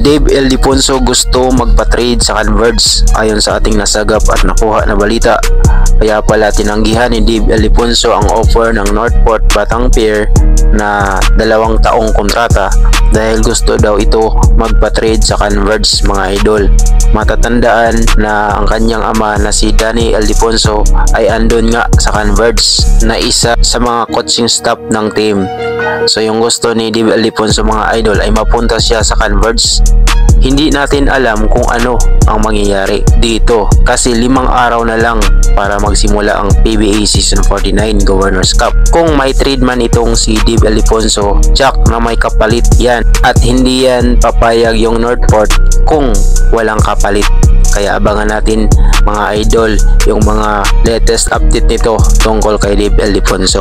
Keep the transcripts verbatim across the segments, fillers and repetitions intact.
Dave Ildefonso gusto magpa-trade sa Converge ayon sa ating nasagap at nakuha na balita. Kaya pala tinanggihan ni Dave Ildefonso ang offer ng Northport Batang Pier na dalawang taong kontrata dahil gusto daw ito magpa-trade sa Converge mga idol. Matatandaan na ang kanyang ama na si Danny Ildefonso ay andun nga sa Converge na isa sa mga coaching staff ng team. So yung gusto ni Dave Ildefonso mga idol ay mapunta siya sa Converge. Hindi natin alam kung ano ang mangyayari dito kasi limang araw na lang para magsimula ang P B A Season forty-nine Governors Cup. Kung may trade man itong si Dave Ildefonso, Jack na may kapalit yan at hindi yan papayag yung Northport kung walang kapalit. Kaya abangan natin mga idol yung mga latest update nito tungkol kay Dave Ildefonso.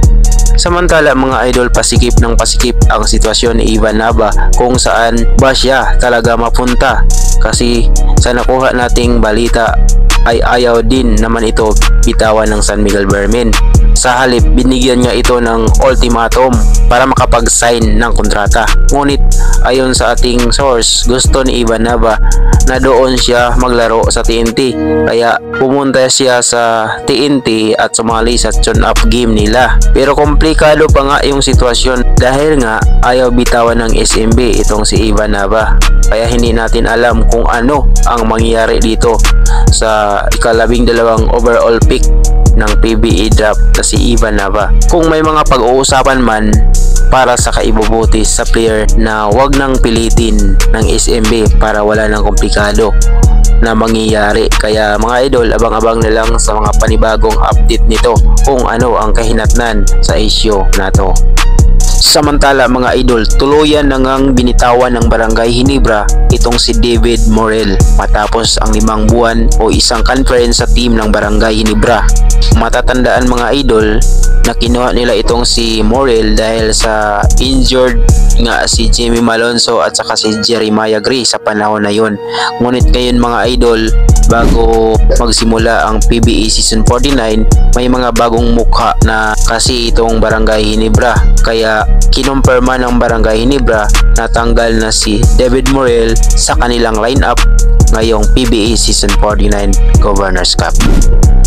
Samantala mga idol, pasikip ng pasikip ang sitwasyon ni Ivan Nava kung saan ba siya talaga mapunta kasi sa nakuha nating balita ay ayaw din naman ito bitawan ng San Miguel Bearmen. Sa halip, binigyan niya ito ng ultimatum para makapag-sign ng kontrata. Ngunit ayon sa ating source, gusto ni Ivan Nava na doon siya maglaro sa T N T. Kaya pumunta siya sa T N T at sumali sa tune-up game nila. Pero komplikado pa nga yung sitwasyon dahil nga ayaw bitawan ng S M B itong si Ivan Nava. Kaya hindi natin alam kung ano ang mangyayari dito sa ikalabing dalawang overall pick ng P B A draft na si Ivan Nava. Kung may mga pag-uusapan man para sa kaibubuti sa player na wag nang pilitin ng S M B para wala nang komplikado na mangyayari. Kaya mga idol, abang-abang na lang sa mga panibagong update nito kung ano ang kahinatnan sa issue na to. Samantala mga idol, tuluyan na ngang binitawan ng Barangay Ginebra itong si David Morel matapos ang limang buwan o isang conference sa team ng Barangay Ginebra. Matatandaan mga idol na kinuha nila itong si Morel dahil sa injured nga si Jimmy Malonzo at saka si Jeremiah Gray sa panahon na yon. Ngunit ngayon mga idol, bago magsimula ang P B A Season forty-nine, may mga bagong mukha na kasi itong Barangay Ginebra. Kaya kinumpirma ng Barangay Ginebra na tanggal na si David Morel sa kanilang lineup ngayong P B A Season forty-nine Governors Cup.